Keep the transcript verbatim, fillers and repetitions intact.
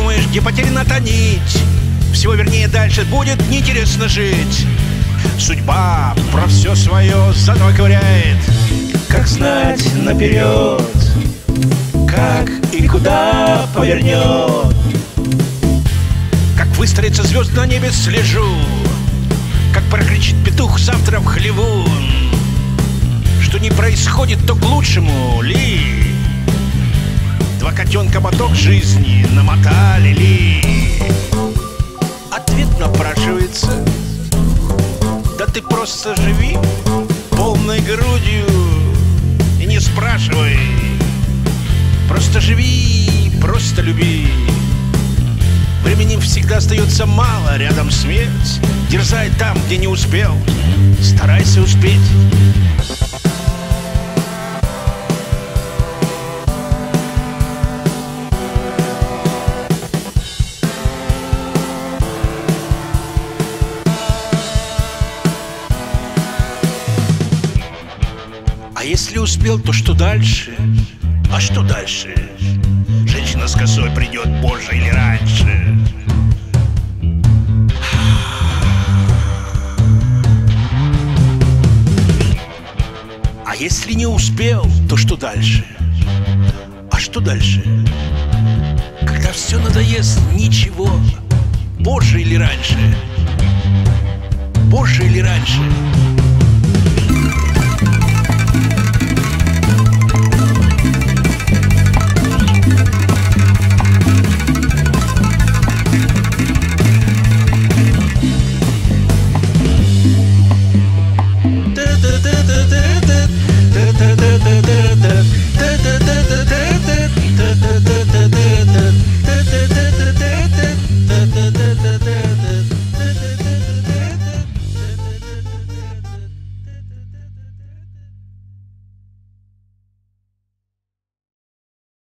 думаешь, где потеряна та нить? Всего вернее дальше будет неинтересно жить. Судьба про все свое заново ковыряет. Как знать наперед, как и куда повернет. Как выстроятся звезды на небе, слежу. Как прокричит петух завтра в хлеву. Что не происходит, то к лучшему ли? Два котенка моток жизни намотали ли? Ответ напрашивается: да ты просто живи полной грудью и не спрашивай. Просто живи, просто люби. Времени всегда остается мало, рядом смерть. Дерзай там, где не успел, старайся успеть. А если успел, то что дальше? А что дальше? Женщина с косой придет позже или раньше. А если не успел, то что дальше? А что дальше? Когда все надоест, ничего. Позже или раньше? Позже или раньше?